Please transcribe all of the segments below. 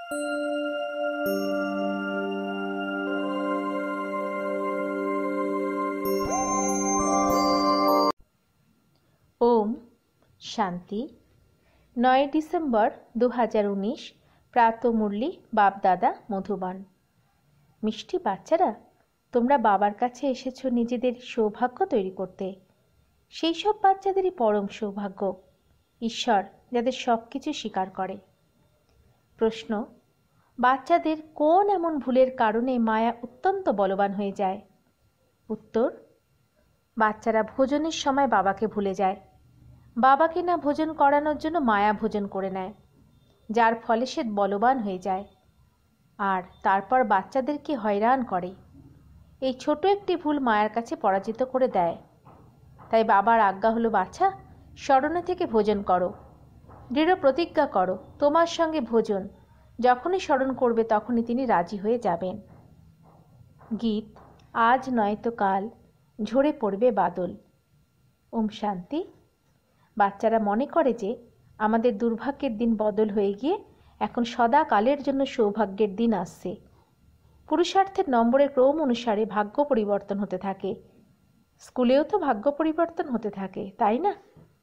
ওম শান্তি। 9 ডিসেম্বর 2019 প্রাতঃমুরলি বাপ-দাদা মধুবন। মিষ্টি বাচ্চারা, তোমরা বাবার কাছে এসেছো নিজেদের সৌভাগ্য তৈরি করতে। সেই সব বাচ্চাদেরই পরম সৌভাগ্য, ঈশ্বর যাদের সব কিছু স্বীকার করে। প্রশ্ন: বাচ্চাদের কোন এমন ভুলের কারণে মায়া অত্যন্ত বলবান হয়ে যায়? উত্তর: বাচ্চারা ভোজনের সময় বাবাকে ভুলে যায়। বাবাকে না ভোজন করানোর জন্য মায়া ভোজন করে নেয়, যার ফলে সে বলবান হয়ে যায় আর তারপর বাচ্চাদেরকে হয়রান করে। এই ছোট একটি ভুল মায়ার কাছে পরাজিত করে দেয়। তাই বাবার আজ্ঞা হলো, বাচ্চা স্মরণে থেকে ভোজন করো, দৃঢ় প্রতিজ্ঞা করো তোমার সঙ্গে ভোজন। যখনই স্মরণ করবে তখনই তিনি রাজি হয়ে যাবেন। গীত: আজ নয়তো কাল ঝরে পড়বে বাদল। ওম শান্তি। বাচ্চারা মনে করে যে আমাদের দুর্ভাগ্যের দিন বদল হয়ে গিয়ে এখন সদাকালের জন্য সৌভাগ্যের দিন আসছে। পুরুষার্থের নম্বরের ক্রম অনুসারে ভাগ্য পরিবর্তন হতে থাকে। স্কুলেও তো ভাগ্য পরিবর্তন হতে থাকে, তাই না?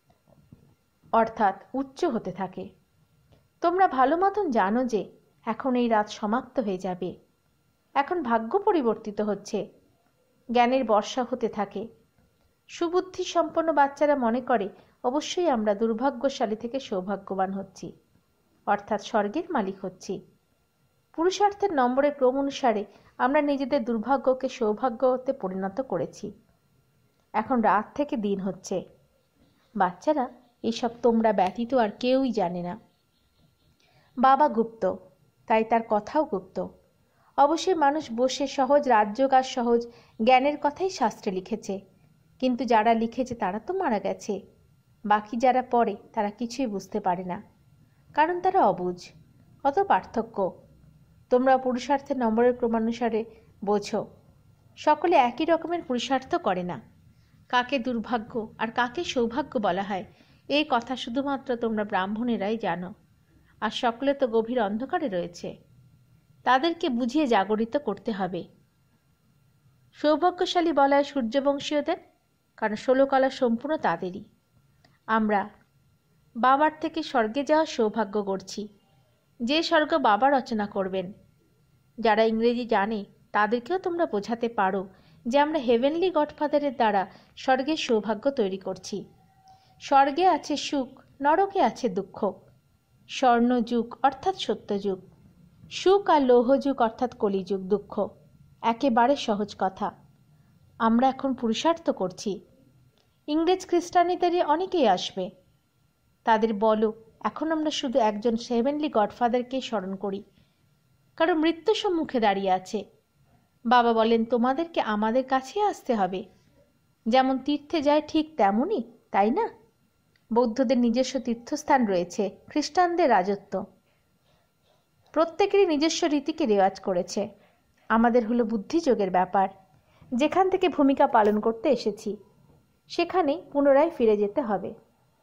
অর্থাৎ উচ্চ হতে থাকে। তোমরা ভালো মতন জানো যে এখন এই রাত সমাপ্ত হয়ে যাবে। এখন ভাগ্য পরিবর্তিত হচ্ছে, জ্ঞানের বর্ষা হতে থাকে। সুবুদ্ধি সম্পন্ন বাচ্চারা মনে করে অবশ্যই আমরা দুর্ভাগ্যশালী থেকে সৌভাগ্যবান হচ্ছি, অর্থাৎ স্বর্গের মালিক হচ্ছি। পুরুষার্থের নম্বরের ক্রম অনুসারে আমরা নিজেদের দুর্ভাগ্যকে সৌভাগ্যতে পরিণত করেছি। এখন রাত থেকে দিন হচ্ছে। বাচ্চারা, এইসব তোমরা ব্যতীত আর কেউই জানে না। বাবা গুপ্ত, তাই তার কথাও গুপ্ত। অবশ্যই মানুষ বসে সহজ রাজযোগ আর সহজ জ্ঞানের কথাই শাস্ত্রে লিখেছে, কিন্তু যারা লিখেছে তারা তো মারা গেছে। বাকি যারা পড়ে তারা কিছুই বুঝতে পারে না, কারণ তারা অবুঝ। কত পার্থক্য! তোমরা পুরুষার্থের নম্বরের ক্রমানুসারে বোঝো। সকলে একই রকমের পুরুষার্থ করে না। কাকে দুর্ভাগ্য আর কাকে সৌভাগ্য বলা হয় এই কথা শুধুমাত্র তোমরা ব্রাহ্মণেরাই জানো, আর সকলে তো গভীর অন্ধকারে রয়েছে। তাদেরকে বুঝিয়ে জাগরিত করতে হবে। সৌভাগ্যশালী বলা হয় সূর্যবংশীয়দের, কারণ 16 কলা সম্পূর্ণ তাদেরই। আমরা বাবার থেকে স্বর্গে যাওয়ার সৌভাগ্য করছি, যে স্বর্গ বাবা রচনা করবেন। যারা ইংরেজি জানে তাদেরকেও তোমরা বোঝাতে পারো যে আমরা হেভেনলি গডফাদারের দ্বারা স্বর্গের সৌভাগ্য তৈরি করছি। স্বর্গে আছে সুখ, নরকে আছে দুঃখ। স্বর্ণযুগ অর্থাৎ সত্যযুগ, সুখ আর লৌহযুগ অর্থাৎ কলিযুগ দুঃখ। একেবারে সহজ কথা। আমরা এখন পুরুষার্থ করছি। ইংরেজ খ্রিস্টানিদেরই অনেকেই আসবে। তাদের বলো, এখন আমরা শুধু একজন হেভেনলি গডফাদারকেই স্মরণ করি, কারণ মৃত্যু সম্মুখে দাঁড়িয়ে আছে। বাবা বলেন তোমাদেরকে আমাদের কাছে আসতে হবে। যেমন তীর্থে যায় ঠিক তেমনই, তাই না? বৌদ্ধদের নিজস্ব তীর্থস্থান রয়েছে, খ্রিস্টানদের রাজত্ব। প্রত্যেকেরই নিজস্ব রীতিকে রেওয়াজ করেছে। আমাদের হলো বুদ্ধিযোগের ব্যাপার। যেখান থেকে ভূমিকা পালন করতে এসেছি সেখানেই পুনরায় ফিরে যেতে হবে।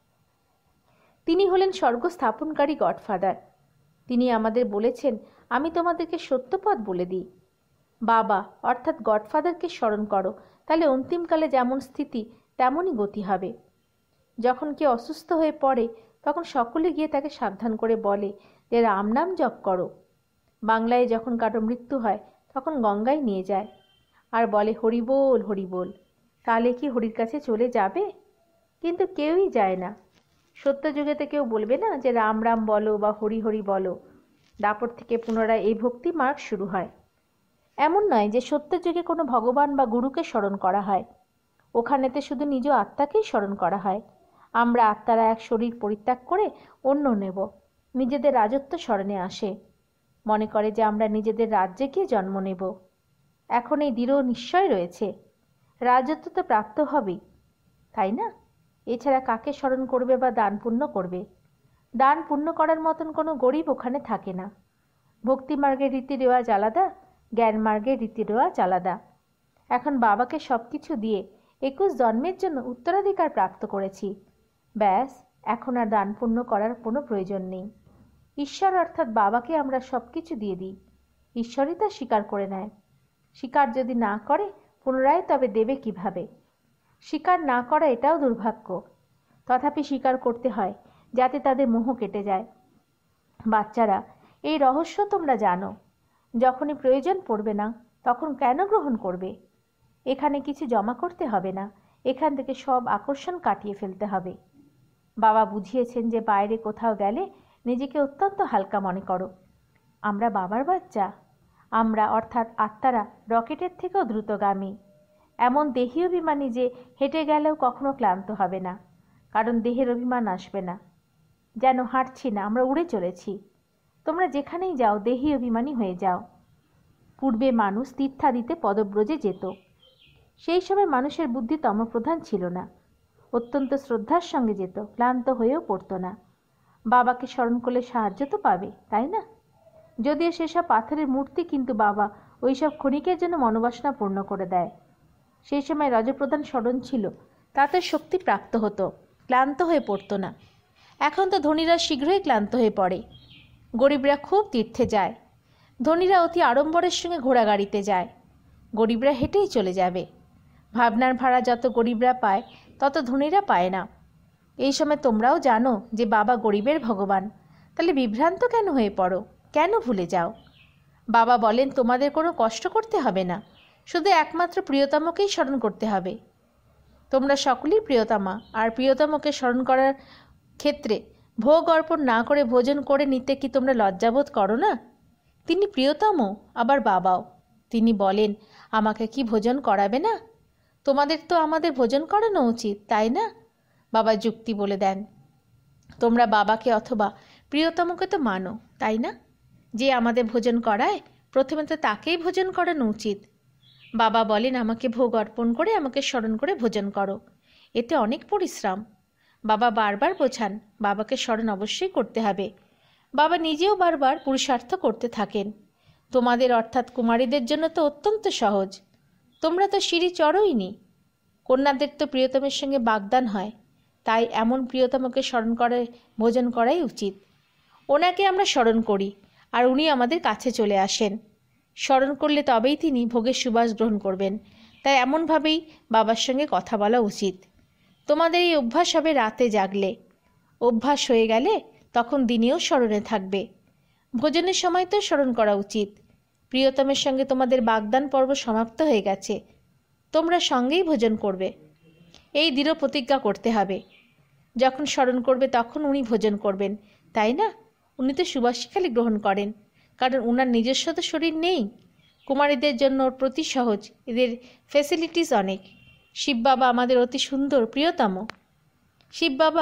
তিনি হলেন স্বর্গ স্থাপনকারী গডফাদার। তিনি আমাদের বলেছেন, আমি তোমাদেরকে সত্যপথ বলে দিই। বাবা অর্থাৎ গডফাদারকে স্মরণ করো, তাহলে অন্তিমকালে যেমন স্থিতি তেমনই গতি হবে। যখন কেউ অসুস্থ হয়ে পড়ে তখন সকলে গিয়ে তাকে সাবধান করে বলে যে রাম নাম জপ করো। বাংলায় যখন কারো মৃত্যু হয় তখন গঙ্গায় নিয়ে যায় আর বলে হরি বল হরি বল। তাহলে কি হরির কাছে চলে যাবে? কিন্তু কেউই যায় না। সত্যযুগেতে কেউ বলবে না যে রাম রাম বলো বা হরি হরি বলো। দাপর থেকে পুনরায় এই ভক্তি মার্গ শুরু হয়। এমন নয় যে সত্যযুগে কোনো ভগবান বা গুরুকে স্মরণ করা হয়। ওখানেতে শুধু নিজ আত্মাকেই স্মরণ করা হয়। আমরা আত্মারা এক শরীর পরিত্যাগ করে অন্য নেব, নিজেদের রাজত্ব স্মরণে আসে। মনে করে যে আমরা নিজেদের রাজ্যে গিয়ে জন্ম নেব। এখন এই দৃঢ় নিশ্চয় রয়েছে, রাজত্ব তো প্রাপ্ত হবেই, তাই না? এছাড়া কাকে স্মরণ করবে বা দান পুণ্য করবে? দান পুণ্য করার মতন কোনো গরিব ওখানে থাকে না। ভক্তি মার্গের রীতি রেওয়াজ আলাদা, জ্ঞান মার্গের রীতি রেওয়াজ আলাদা। এখন বাবাকে সব কিছু দিয়ে 21 জন্মের জন্য উত্তরাধিকার প্রাপ্ত করেছি। ব্যাস, এখন আর দান পুণ্য করার কোনো প্রয়োজন নেই। ঈশ্বর অর্থাৎ বাবাকে আমরা সব কিছু দিয়ে দিই, ঈশ্বরই তা স্বীকার করে নেয়। স্বীকার যদি না করে পুনরায় তবে দেবে কিভাবে? স্বীকার না করা এটাও দুর্ভাগ্য, তথাপি স্বীকার করতে হয় যাতে তাদের মোহ কেটে যায়। বাচ্চারা, এই রহস্য তোমরা জানো। যখনই প্রয়োজন পড়বে না তখন কেন গ্রহণ করবে? এখানে কিছু জমা করতে হবে না, এখান থেকে সব আকর্ষণ কাটিয়ে ফেলতে হবে। বাবা বুঝিয়েছেন যে বাইরে কোথাও গেলে নিজেকে অত্যন্ত হালকা মনে করো। আমরা বাবার বাচ্চা। আমরা অর্থাৎ আত্মারা রকেটের থেকেও দ্রুতগামী, এমন দেহী অভিমানী যে হেঁটে গেলেও কখনো ক্লান্ত হবে না, কারণ দেহের অভিমান আসবে না। যেন হাঁটছি না, আমরা উড়ে চলেছি। তোমরা যেখানেই যাও দেহী অভিমানী হয়ে যাও। পূর্বে মানুষ তীর্থাদিতে পদব্রজে যেত। সেই সময় মানুষের বুদ্ধি তমপ্রধান ছিল না, অত্যন্ত শ্রদ্ধার সঙ্গে যেত, ক্লান্ত হয়েও পড়তো না। বাবাকে স্মরণ করলে সাহায্য তো পাবে, তাই না? যদিও সেসব পাথরের মূর্তি, কিন্তু বাবা ওইসব ক্ষণিকের জন্য মনোবাসনা পূর্ণ করে দেয়। সেই সময় রজপ্রধান স্মরণ ছিল, তাতে শক্তি প্রাপ্ত হতো, ক্লান্ত হয়ে পড়তো না। এখন তো ধনীরা শীঘ্রই ক্লান্ত হয়ে পড়ে। গরিবরা খুব তীর্থে যায়, ধনীরা অতি আড়ম্বরের সঙ্গে ঘোড়া গাড়িতে যায়, গরিবরা হেঁটেই চলে যাবে। ভাবনার ভাড়া যত গরিবরা পায় তত ধনীরা পায় না। এই সময় তোমরাও জানো যে বাবা গরিবের ভগবান, তাহলে বিভ্রান্ত কেন হয়ে পড়ো? কেন ভুলে যাও? বাবা বলেন তোমাদের কোনো কষ্ট করতে হবে না, শুধু একমাত্র প্রিয়তমকেই স্মরণ করতে হবে। তোমরা সকলেই প্রিয়তমা, আর প্রিয়তমকে স্মরণ করার ক্ষেত্রে ভোগ অর্পণ না করে ভোজন করে নিতে কি তোমরা লজ্জাবোধ করো না? তিনি প্রিয়তম, আবার বাবাও। তিনি বলেন আমাকে কি ভোজন করাবে না? তোমাদের তো আমাদের ভোজন করানো উচিত, তাই না? বাবা যুক্তি বলে দেন, তোমরা বাবাকে অথবা প্রিয়তমকে তো মানো, তাই না? যে আমাদের ভোজন করায় প্রথমে তো তাকেই ভোজন করানো উচিত। বাবা বলেন আমাকে ভোগ অর্পণ করে আমাকে স্মরণ করে ভোজন করো। এতে অনেক পরিশ্রম। বাবা বারবার বোঝান বাবাকে স্মরণ অবশ্যই করতে হবে। বাবা নিজেও বারবার পুরুষার্থ করতে থাকেন। তোমাদের অর্থাৎ কুমারীদের জন্য তো অত্যন্ত সহজ, তোমরা তো সিঁড়ি চড়োইনি। কন্যাদের তো প্রিয়তমের সঙ্গে বাগদান হয়, তাই এমন প্রিয়তমকে স্মরণ করে ভোজন করাই উচিত। ওনাকে আমরা স্মরণ করি আর উনি আমাদের কাছে চলে আসেন। স্মরণ করলে তবেই তিনি ভোগের সুবাস গ্রহণ করবেন, তাই এমনভাবেই বাবার সঙ্গে কথা বলা উচিত। তোমাদের এই অভ্যাস হবে রাতে জাগলে, অভ্যাস হয়ে গেলে তখন দিনেও স্মরণে থাকবে। ভোজনের সময় তো স্মরণ করা উচিত। প্রিয়তমের সঙ্গে তোমাদের বাগদান পর্ব সমাপ্ত হয়ে গেছে, তোমরা সঙ্গেই ভোজন করবে, এই দৃঢ় প্রতিজ্ঞা করতে হবে। যখন স্মরণ করবে তখন উনি ভোজন করবেন, তাই না? উনি তো সুবাসিকালি গ্রহণ করেন, কারণ ওনার নিজস্ব তো শরীর নেই। কুমারীদের জন্য ওর প্রতি সহজ, এদের ফ্যাসিলিটিস অনেক। শিব বাবা আমাদের অতি সুন্দর প্রিয়তম। শিব বাবা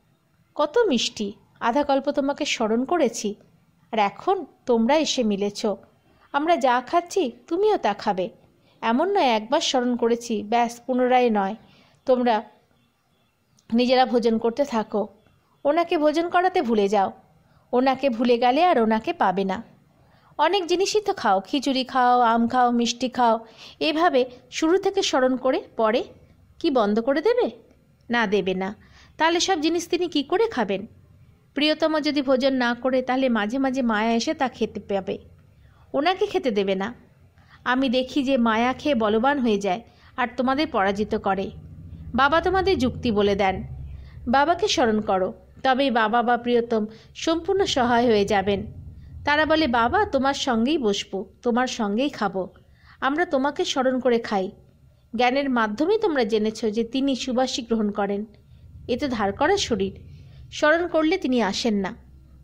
কত মিষ্টি, আধা কল্প তোমাকে স্মরণ করেছি, আর এখন তোমরা এসে মিলেছ। আমরা যা খাচ্ছি তুমিও তা খাবে, এমন নয় একবার স্মরণ করেছি ব্যাস, পুনরায় নয়। তোমরা নিজেরা ভোজন করতে থাকো, ওনাকে ভোজন করাতে ভুলে যাও। ওনাকে ভুলে গেলে আর ওনাকে পাবে না। অনেক জিনিসই তো খাও, খিচুড়ি খাও, আম খাও, মিষ্টি খাও, এভাবে শুরু থেকে স্মরণ করে পরে কি বন্ধ করে দেবে? না, দেবে না। তাহলে সব জিনিস তিনি কি করে খাবেন? প্রিয়তম যদি ভোজন না করে তাহলে মাঝে মাঝে মায়া এসে তা খেতে পাবে, ওনাকে খেতে দেবে না। আমি দেখি যে মায়া খেয়ে বলবান হয়ে যায় আর তোমাদের পরাজিত করে। বাবা তোমাদের যুক্তি বলে দেন, বাবাকে স্মরণ করো, তবেই বাবা বা প্রিয়তম সম্পূর্ণ সহায় হয়ে যাবেন। তারা বলে বাবা তোমার সঙ্গেই বসবো, তোমার সঙ্গেই খাবো, আমরা তোমাকে স্মরণ করে খাই। জ্ঞানের মাধ্যমেই তোমরা জেনেছ যে তিনি সুবাসী গ্রহণ করেন, এতে ধার করা শরীর। স্মরণ করলে তিনি আসেন না,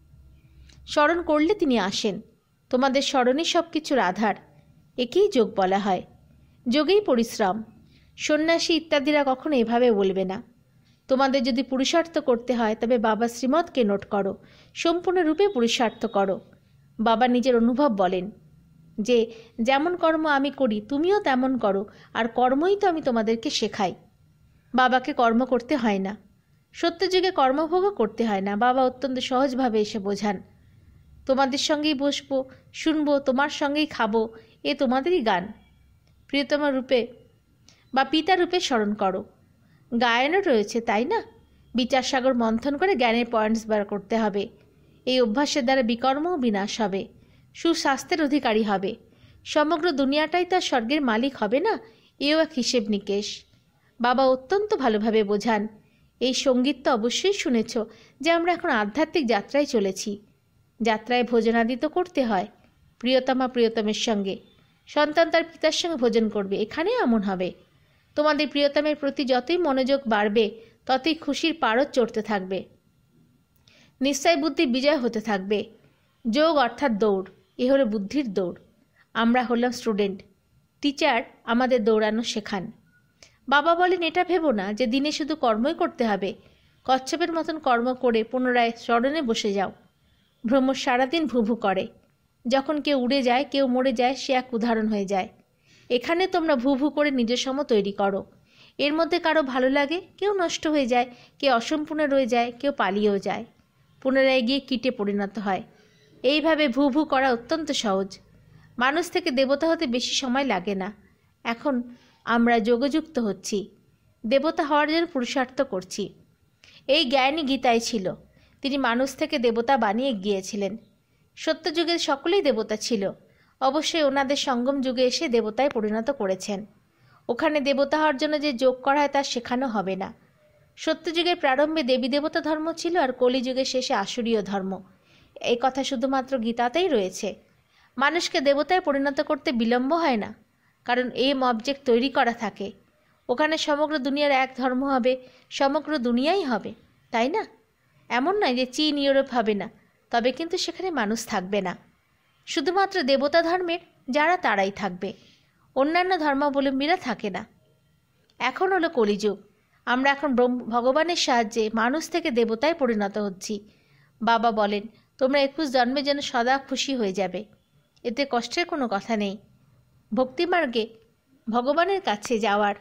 স্মরণ করলে তিনি আসেন। তোমাদের স্মরণই সব কিছুর আধার, একেই যোগ বলা হয়। যোগেই পরিশ্রম। সন্ন্যাসী ইত্যাদিরা কখনো এভাবে বলবে না। তোমাদের যদি পুরুষার্থ করতে হয় তবে বাবা শ্রীমতকে নোট করো, সম্পূর্ণরূপে পুরুষার্থ করো। বাবা নিজের অনুভব বলেন যে যেমন কর্ম আমি করি তুমিও তেমন করো, আর কর্মই তো আমি তোমাদেরকে শেখাই। বাবাকে কর্ম করতে হয় না, সত্যযুগে কর্মভোগও করতে হয় না। বাবা অত্যন্ত সহজভাবে এসে বোঝান, তোমাদের সঙ্গেই বসবো, শুনবো, তোমার সঙ্গেই খাবো, এ তোমাদেরই গান। প্রিয়তম রূপে বা পিতা রূপে স্মরণ করো। গায়নও রয়েছে, তাই না? বিচার সাগর মন্থন করে জ্ঞানের পয়েন্টস বার করতে হবে। এই অভ্যাসের দ্বারা বিকর্ম ও বিনাশ হবে, সুস্বাস্থ্যের অধিকারী হবে। সমগ্র দুনিয়াটাই তার স্বর্গের মালিক হবে না, এও এক হিসেব নিকেশ। বাবা অত্যন্ত ভালোভাবে বোঝান। এই সঙ্গীত তো অবশ্যই শুনেছ যে আমরা এখন আধ্যাত্মিক যাত্রায় চলেছি। যাত্রায় ভোজনাদি তো করতে হয়, প্রিয়তমা প্রিয়তমের সঙ্গে। সন্তান তার পিতার সঙ্গে ভোজন করবে, এখানে এমন হবে। তোমাদের প্রিয়তমের প্রতি যতই মনোযোগ বাড়বে ততই খুশির পারদ চড়তে থাকবে, নিশ্চয় বুদ্ধি বিজয় হতে থাকবে। যোগ অর্থাৎ দৌড়, এ হলো বুদ্ধির দৌড়। আমরা হলাম স্টুডেন্ট, টিচার আমাদের দৌড়ানো শেখান। বাবা বলেন, এটা ভেবো না যে দিনে শুধু কর্মই করতে হবে। কচ্ছপের মতন কর্ম করে পুনরায় স্মরণে বসে যাও। ভ্রমর সারাদিন ভুভু করে, যখন কেউ উড়ে যায় কেউ মরে যায় সে এক উদাহরণ হয়ে যায়। এখানে তোমরা ভুভু করে নিজস্ব তৈরি করো। এর মধ্যে কারো ভালো লাগে, কেউ নষ্ট হয়ে যায়, কেউ অসম্পূর্ণ রয়ে যায়, কেউ পালিয়েও যায়, পুনরায় গিয়ে কীটে পরিণত হয়। এইভাবে ভুভু করা অত্যন্ত সহজ। মানুষ থেকে দেবতা হতে বেশি সময় লাগে না। এখন আমরা যোগযুক্ত হচ্ছি, দেবতা হওয়ার জন্য পুরুষার্থ করছি। এই জ্ঞানই গীতায় ছিল। তিনি মানুষ থেকে দেবতা বানিয়ে গিয়েছিলেন। সত্যযুগে সকলেই দেবতা ছিল, অবশ্যই ওনাদের সঙ্গম যুগে এসে দেবতায় পরিণত করেছেন। ওখানে দেবতা হওয়ার জন্য যে যোগ করা হয় তা শেখানো হবে না। সত্যযুগের প্রারম্ভে দেবী দেবতা ধর্ম ছিল আর কলিযুগের শেষে আসুরীয় ধর্ম। এই কথা শুধুমাত্র গীতাতেই রয়েছে। মানুষকে দেবতায় পরিণত করতে বিলম্ব হয় না, কারণ এই অবজেক্ট তৈরি করা থাকে। ওখানে সমগ্র দুনিয়ার এক ধর্ম হবে, সমগ্র দুনিয়াই হবে, তাই না? এমন নয় যে চীন ইউরোপ হবে না, তবে কিন্তু সেখানে মানুষ থাকবে না। শুধুমাত্র দেবতা ধর্মের যারা তারাই থাকবে, অন্যান্য ধর্মাবলম্বীরা থাকে না। এখন হলো কলিযুগ। আমরা এখন ভগবানের সাহায্যে মানুষ থেকে দেবতায় পরিণত হচ্ছি। বাবা বলেন, তোমরা 21 জন্মে যেন সদা খুশি হয়ে যাবে, এতে কষ্টের কোনো কথা নেই। ভক্তিমার্গে ভগবানের কাছে যাওয়ার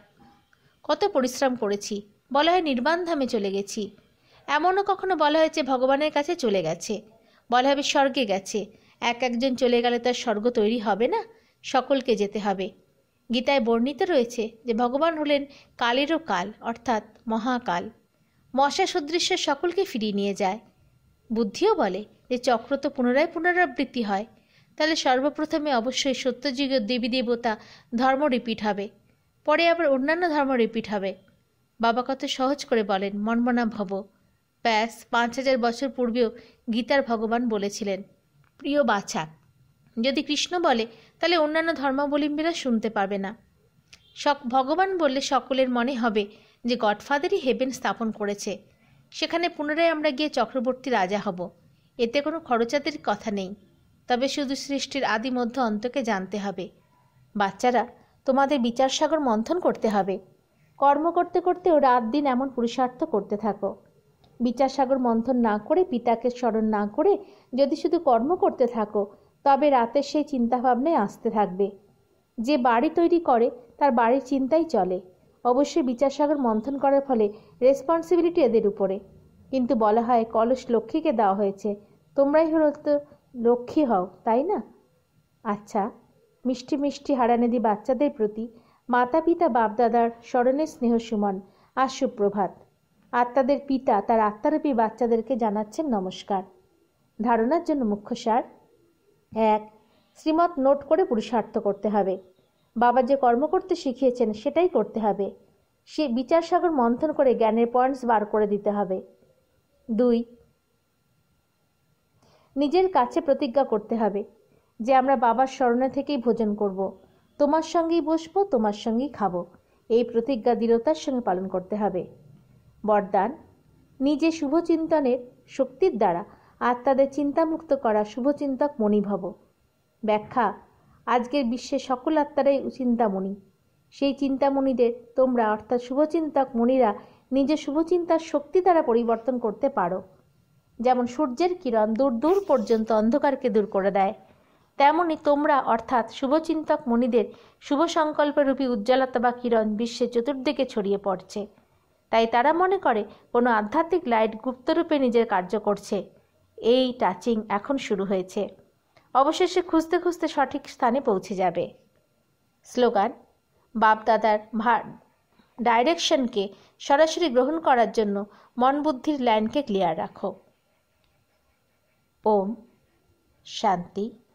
কত পরিশ্রম করেছি, বলা হয় নির্বাণ ধামে চলে গেছি। এমনও কখনো বলা হয়েছে ভগবানের কাছে চলে গেছে, বলা হবে স্বর্গে গেছে। একজন চলে গেলে তার স্বর্গ তৈরি হবে না, সকলকে যেতে হবে। গীতায় বর্ণিত রয়েছে যে ভগবান হলেন কালেরও কাল, অর্থাৎ মহাকাল। মশা সদৃশ্য সকলকে ফিরিয়ে নিয়ে যায়। বুদ্ধিও বলে যে চক্র তো পুনরায় পুনরাবৃত্তি হয়, তাহলে সর্বপ্রথমে অবশ্যই সত্যযুগের দেবী দেবতা ধর্ম রিপিট হবে, পরে আবার অন্যান্য ধর্ম রিপিট হবে। বাবা কত সহজ করে বলেন, মনমনা ভব। ব্যাস 5000 বছর পূর্বেও গীতার ভগবান বলেছিলেন, প্রিয় বাছা। যদি কৃষ্ণ বলে তাহলে অন্যান্য ধর্মাবলম্বীরা শুনতে পারবে না। ভগবান বললে সকলের মনে হবে যে গডফাদারই হেভেন স্থাপন করেছে, সেখানে পুনরায় আমরা গিয়ে চক্রবর্তী রাজা হব। এতে কোনো খরচাতের কথা নেই, তবে শুধু সৃষ্টির আদি মধ্য অন্তকে জানতে হবে। বাচ্চারা, তোমাদের বিচার সাগর মন্থন করতে হবে। কর্ম করতে করতেও রাত দিন এমন পুরুষার্থ করতে থাকো। বিচার সাগর মন্থন না করে, পিতাকে স্মরণ না করে যদি শুধু কর্ম করতে থাকো, তবে রাতের সেই চিন্তাভাবনায় আসতে থাকবে। যে বাড়ি তৈরি করে তার বাড়ির চিন্তাই চলে। অবশ্যই বিচার সাগর মন্থন করার ফলে রেসপন্সিবিলিটি এদের উপরে, কিন্তু বলা হয় কলস লক্ষ্মীকে দেওয়া হয়েছে, তোমরাই হলো তো লক্ষ্মী হও, তাই না? আচ্ছা, মিষ্টি মিষ্টি হারানেদি বাচ্চাদের প্রতি মাতা পিতা বাপদাদার স্মরণের স্নেহ সুমন আর সুপ্রভাত। আত্মাদের পিতা তার আত্মারূপী বাচ্চাদেরকে জানাচ্ছেন নমস্কার। ধারণার জন্য মুখ্য সার: 1. শ্রীমত নোট করে পুরুষার্থ করতে হবে। বাবা যে কর্ম করতে শিখিয়েছেন সেটাই করতে হবে। সে বিচার সাগর মন্থন করে জ্ঞানের পয়েন্টস বার করে দিতে হবে। 2. নিজের কাছে প্রতিজ্ঞা করতে হবে যে আমরা বাবার স্মরণে থেকেই ভোজন করব, তোমার সঙ্গেই বসবো, তোমার সঙ্গেই খাবো। এই প্রতিজ্ঞা দৃঢ়তার সঙ্গে পালন করতে হবে। বরদান: নিজে শুভচিন্তনের শক্তির দ্বারা আত্মাদের চিন্তামুক্ত করা শুভচিন্তক মণি ভব। ব্যাখ্যা: আজকের বিশ্বে সকল আত্মারাই চিন্তামণি। সেই চিন্তামণিদের তোমরা অর্থাৎ শুভচিন্তক মণিরা নিজের শুভচিন্তার শক্তি দ্বারা পরিবর্তন করতে পারো। যেমন সূর্যের কিরণ দূর দূর পর্যন্ত অন্ধকারকে দূর করে দেয়, তেমনি তোমরা অর্থাৎ শুভচিন্তক মণিদের শুভ সংকল্পরূপী উজ্জ্বলতা বা কিরণ বিশ্বের চতুর্দিকে ছড়িয়ে পড়ছে। তাই তারা মনে করে কোনো আধ্যাত্মিক লাইট গুপ্তরূপে নিজের কার্য করছে। এই টাচিং এখন শুরু হয়েছে, অবশেষে খুঁজতে খুঁজতে সঠিক স্থানে পৌঁছে যাবে। স্লোগান: বাপদাদার ডাইরেকশনকে সরাসরি গ্রহণ করার জন্য মন বুদ্ধির লাইনকে ক্লিয়ার রাখো। ওম শান্তি।